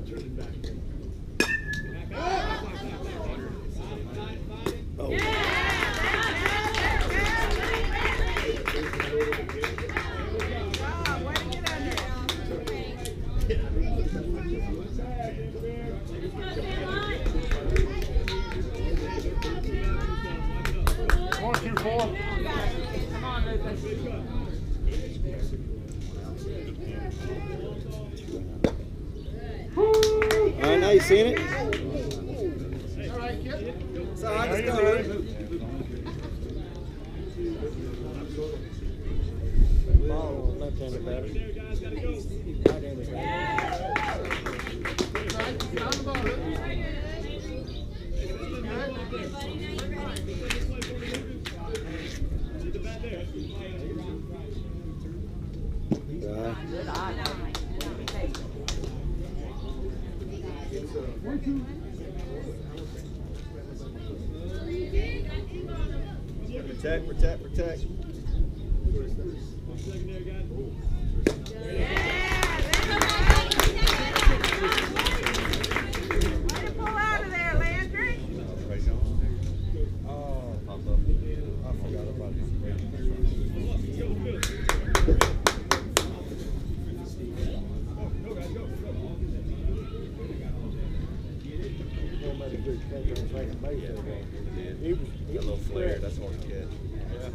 Alright, now you seeing it? Alright, kid. It's alright, let's go. Ball on left-handed batter. Right-handed batter. Protect, protect, protect. Pull out of there, Landry. Oh, I forgot about it. He was a little flare, that's hard to catch. Yeah.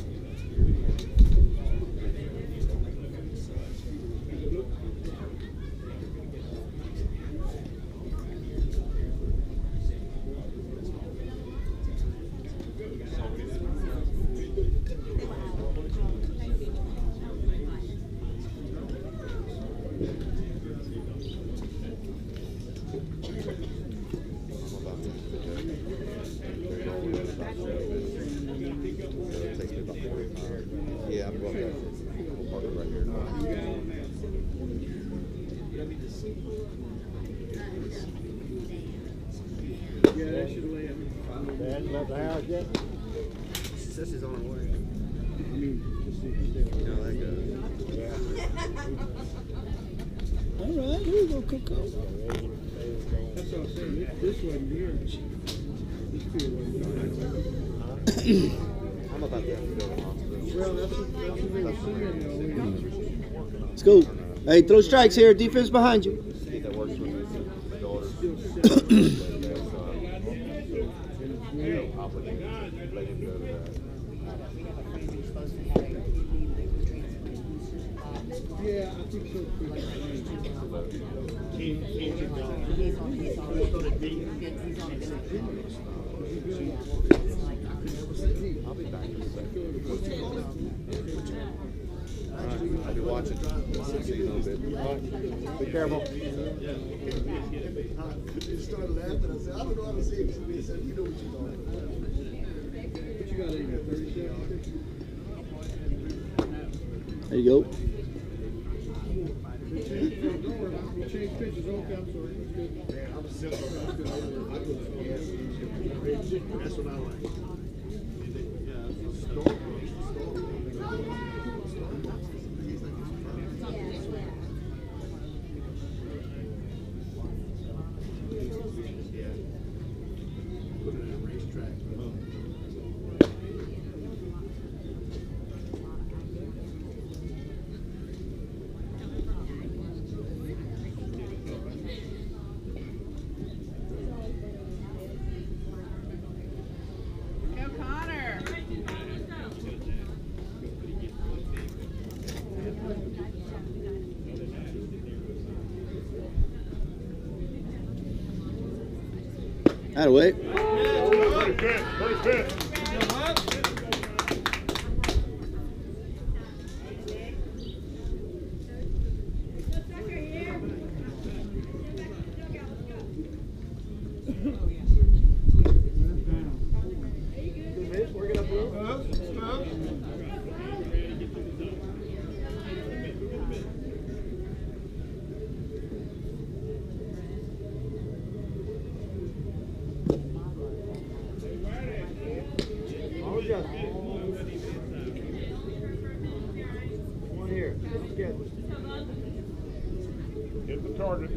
Yeah, I'm going back. We'll park it right here now. Yeah, that should land. They hadn't left the house yet? She says she's on her way. I mean, just see if she's You know that goes. Yeah. Alright, here we go, Coco. That's what I'm saying. This wasn't here. This field wasn't here. I'm about to have to go to the hospital. Well, that's what they were saying. Let's go. Hey, throw strikes here. Defense behind you. See if that works for my daughter. Obligated. Let him go to that. Yeah, I think so too. I'll be back in a second. Alright, I'll be watching. See you in a little bit. Be careful. He started laughing. I said, I don't know how to say it. He said, you know what you're doing. What you got, Aiden? 37? There you go. We changed pitches. Okay, I'm sorry. It's good. I'm a simple guy. That's what I like. Put it in a racetrack. Go Connor. That way.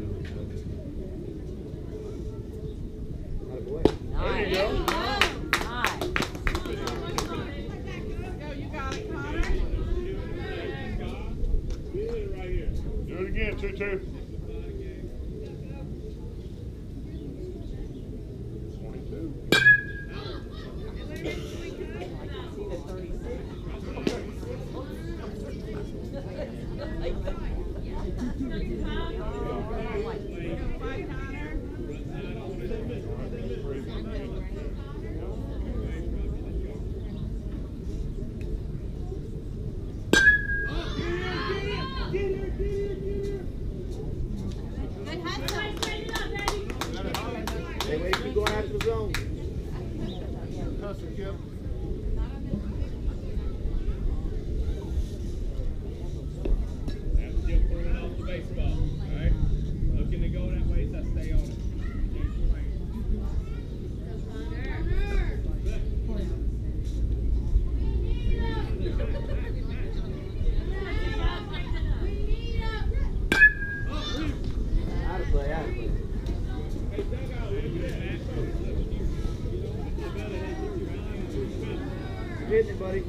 There you go. Nice. You got it, Connor. Do it again, 2-2. 22. Hey, wait, keep going after the zone. Hustle, Kip. That's just throwing off the baseball. All right? Looking to go that way, so I stay on it. Out of play, out of play. Hitting it, buddy.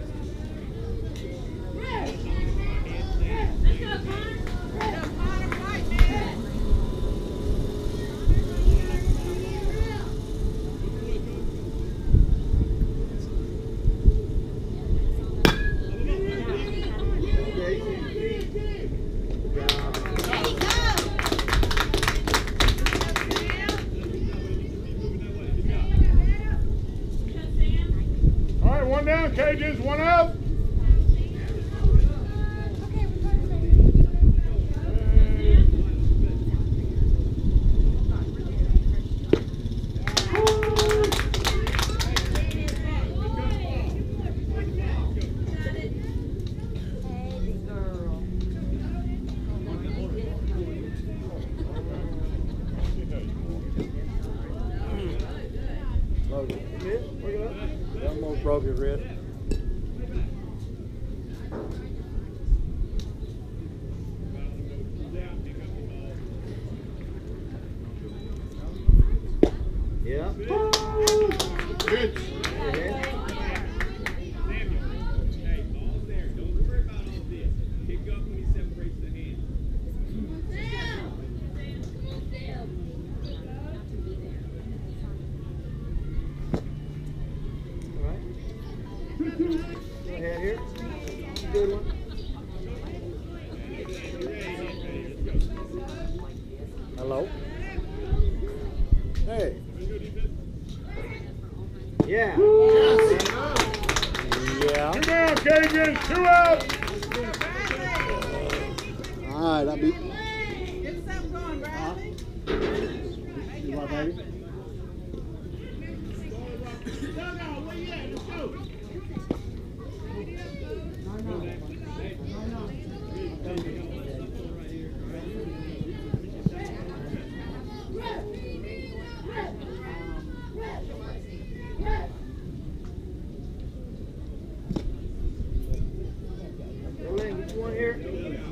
All right, one down, Cajuns, one out. Almost broke his wrist. Yeah. Good. Yeah. Hey, ball's there. Don't worry about all this. Pick up when he separates the hand. All right. Go ahead here. Good one. Hello. Hey. Yeah. Yeah. Two down, Cajuns, two out. All right, I'll be. Get something going, Bradley. You want baby? Which one here?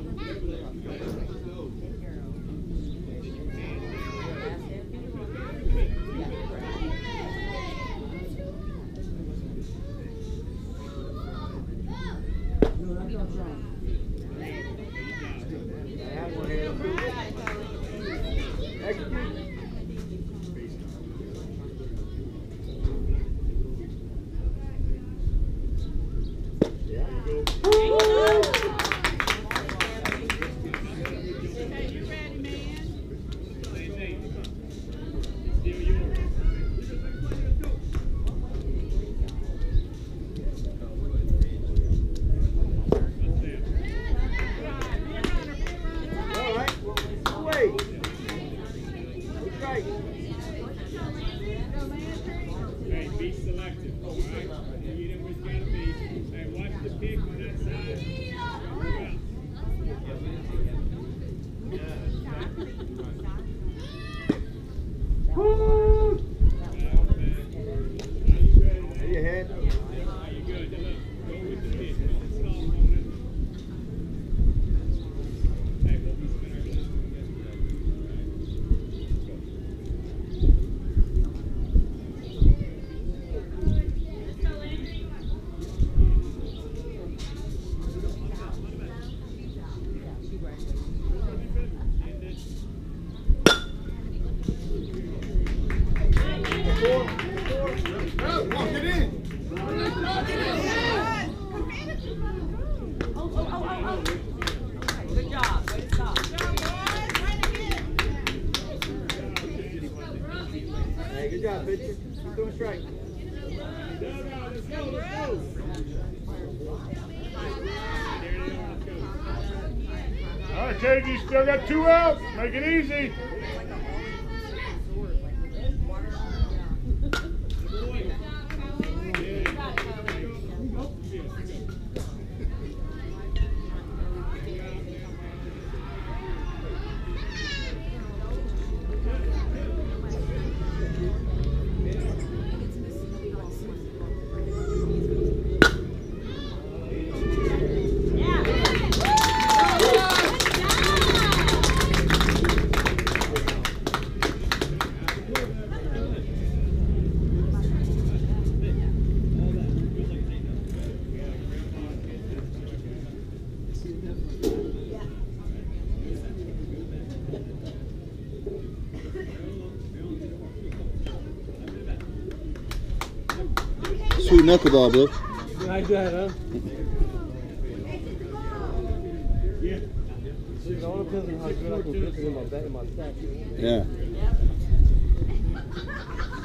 That one here. Execute. Hey, be selective. All right? You know what's got to be. Hey, watch the pick on that side. Are you ahead? Are you good? Now look, go with the pick. Don't stall on it. Hey, what we spent our last one yesterday. Walk it in. Good job. Way to stop. Hey, good job, pitcher. Keep throwing strike. Let's go. All right, KG, still got 2 outs. Make it easy. Sweet knuckleball, Bill. Like that, huh? Yeah. It all depends on how good I can pitch in my stats. Yeah.